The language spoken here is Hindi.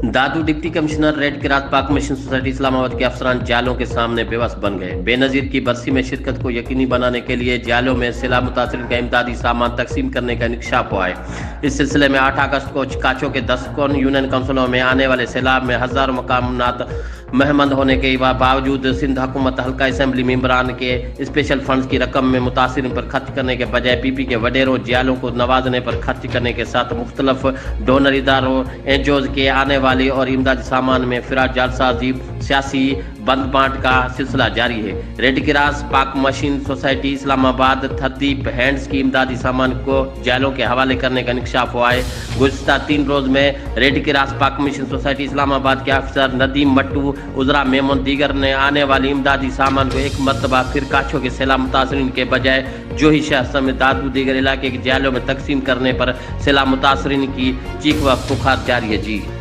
दादू deputy commissioner red cross Pak mission society Islamabad के अफसरान जालों के सामने बेबस बन गए। बेनजीर की बरसी में शिरकत को यकीनी बनाने के लिए जालों में सैलाब मुतासरीन का इमदादी सामान तकसीम करने का इंकशाफ हुआ है। इस सिलसिले में 8 अगस्त को काचो के 10 यूनियन काउंसिलों में आने वाले सैलाब में हजारों मकामात महमंद होने के बावजूद सिंध हुकूमत हल्का असम्बली मेंबरान के स्पेशल फंड्स की रकम में मुतासरीन पर खर्च करने के बजाय पीपी के वडेरों जालों को नवाजने पर खर्च करने के साथ मुख्तलिफ डोनर इदारों एनजीओज के आने वाली और इमदादी सामान में फिराज जालसाजी सियासी बंद बांट का सिलसिला जारी है। Red cross Pak mission society Islamabad 30 hands की इमदादी सामान को जालों के हवाले करने का इंकशाफ हुआ है। गुज़िश्ता 3 रोज में red cross Pak mission society Islamabad के अफसर नदीम मट्टू उजरा मेमन दीगर ने आने वाली इमदादी सामान को एक मरतबा फिर काछों के सैलाब मुतासरीन के बजाय जोही शहर समेत दादू दीगर इलाके के जालों में तकसीम करने पर सैलाब मुतासरीन की चीख व पुकार जारी है। जी।